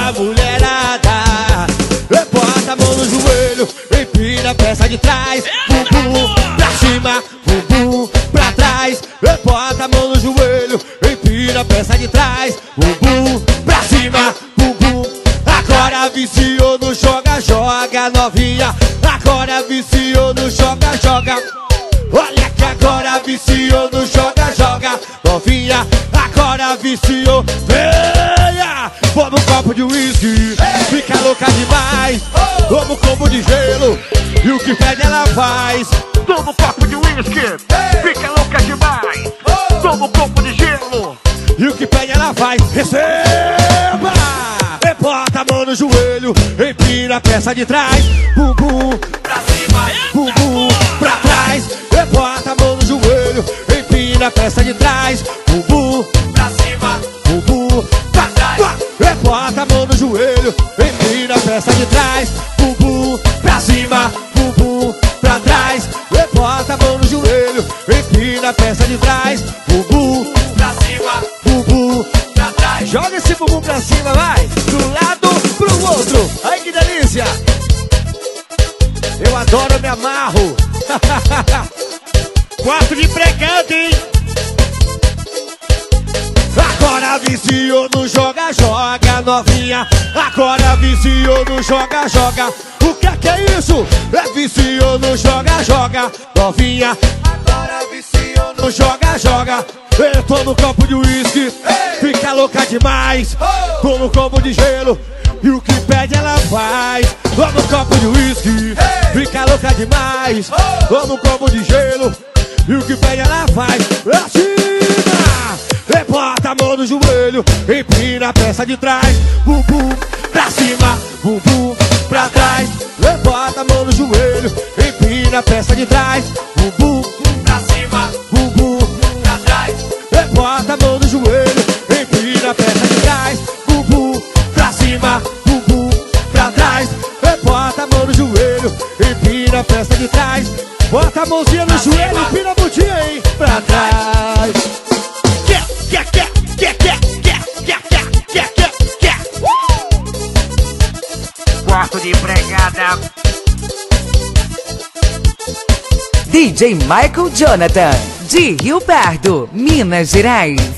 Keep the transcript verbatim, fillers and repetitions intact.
a mulherada. Bota a mão no joelho, empina a peça de trás. Bumbum pra cima, bumbum pra trás. Bota a mão no joelho, empina a peça de trás. Bumbum pra cima, bumbum. Agora viciou no joga, joga novinha. Agora viciou no joga, joga. Olha que agora viciou no joga, joga novinha. Agora viciou, venha. Toma um copo de uísque, fica louca demais. Toma um combo de gelo, e o que pede ela faz. Toma um copo de uísque, fica louca demais. Toma um copo de gelo, e o que pede ela faz. Receba! E bota a mão no joelho, empina a peça de trás. Bumbum pra cima, bumbum pra trás. E bota a mão no joelho, empina a peça de trás. Bumbum pra cima, bumbum pra trás. E bota a mão no joelho, empina a peça de trás. Bumbum pra cima, bumbum pra trás. E bota a mão no joelho, empina a peça de trás. Bumbum pra cima, bumbum pra trás. Joga esse bumbum pra cima, vai! Do lado pro outro. Ai que delícia! Eu adoro, me amarro. quarto de empregado, hein? Agora viciou no joga, joga novinha. Agora viciou no joga, joga. O que é que é isso? É viciou no joga, joga novinha. Agora viciou no joga, joga. Eu tô no copo de uísque, fica louca demais. Tô no copo de gelo, e o que pede ela faz. Tô no copo de uísque, fica louca demais. Tô no copo de gelo, e o que pede ela faz. Acima! E bota a mão no joelho, empina a peça de trás. Bumbum pra cima, bumbum pra trás. E bota a mão no joelho, empina a peça de trás. Bumbum pra cima, bumbum pra trás. E bota a mão no joelho, empina a peça de trás. Bumbum pra cima, bumbum pra trás. E bota a mão no joelho, empina a peça de trás. Bota a mãozinha no joelho, empina a bundinha, hein? Pra trás. Quer, quer, quer, quer, quer, quer, quer, quer, quer, quer. Quarto de empregada. D J Michael Jonathan, de Rio Pardo, Minas Gerais.